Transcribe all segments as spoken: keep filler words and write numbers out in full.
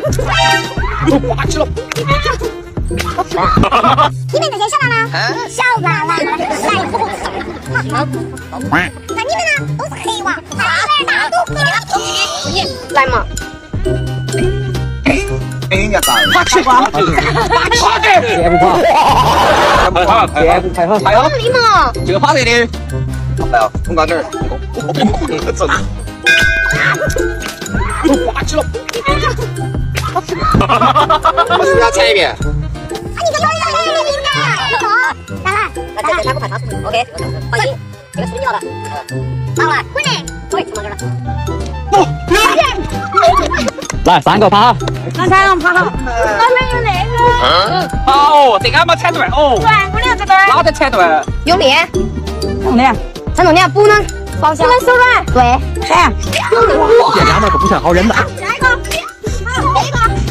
滑稽了。 你们这些小娃娃，小娃娃来，那你们呢？都是黑娃，孩儿大都黑了。你来嘛。 哎，人家咋？ 滑稽，滑稽，滑稽，别不怕，别不怕，还有你嘛， 这个趴这里， 来啊，冲高点儿，我走。 滑稽了。我是不是要前一遍？ 啊，你个有人来了，你个，来来， 来这这三个快跑出去 ，OK， 放心，这个属于你了的。 拿过来，滚嘞， 喂，从这儿了。 哦，来三个趴。 那三个趴好，那边有那个。 好，这个没踩对哦。 对，我俩这边。 哪个踩对？ 用力， 用力， 陈重点不能方向， 不能手软。 对， 这样。 这两门可不算好扔的。 下一个，好，这个。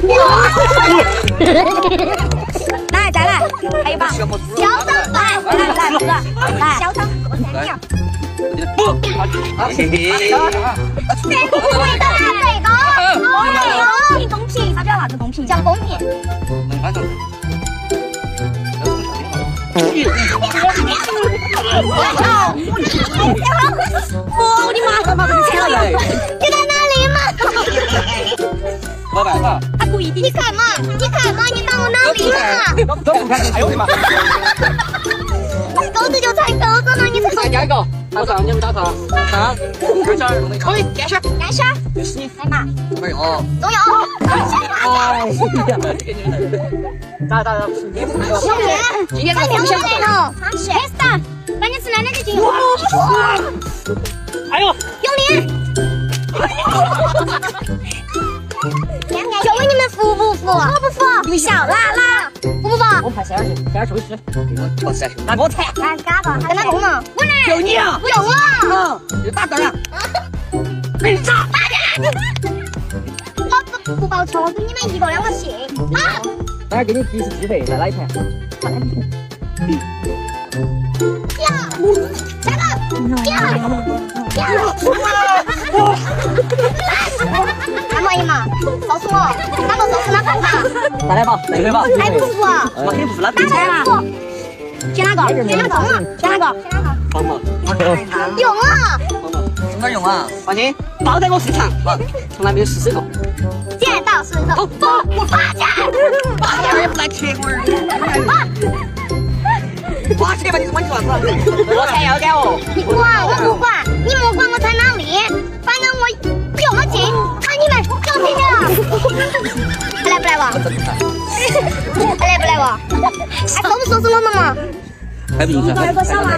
来，再来，还有吧？小张，来，来来来来，小张，我三秒。 不，嘿嘿。 这个不会的，这个。哦，公平，他叫啥子公平？讲公平。 反正。 我的妈！你在哪里嘛？ 没办法。 他故意的。你看嘛，你看嘛，你到我哪里嘛？ 都不看，还有的嘛。 钩子就踩钩子了，你才再加一个，打上，你们打上，上，干下儿，可以，干下， 干下， 就是你， 来嘛， 没有。 都有。 哎，打打打， 小面，今天咱两个来了，他吃，开始打，把你吃奶奶就进。 哎呦， 用力。就问你们服不服？服不服？小啦啦，服不服？ 我派三儿去，三儿出去。 我三。 那给我踩。 来，嘎个，跟他动嘛。我来。 就你啊！ 不用我。 嗯，就打灯了。 没炸，打的。我不不报仇，给你们一个两个信啊！ 等下给你几次机会，再来一盘。 呀，下个，呀，呀，干嘛嘛？告诉我，哪个手是哪办法？ 再来吧，再来吧。 还不服啊？ 我肯定不是那打哪个？选哪个？选哪个？选哪个？选哪个？ 放嘛。 用啊！ 从哪用啊？ 放心，包在我市场，从来没有失手过。 剪刀石头布，我发家。 八点也不来切我儿。花钱吧，你是管你啥子？ 我才要干哦。 你管我不管，你莫管我在哪里，反正我不用我进，看你们有没有？来不来吧？来不来吧？还说不说是我们嘛？ 还不行。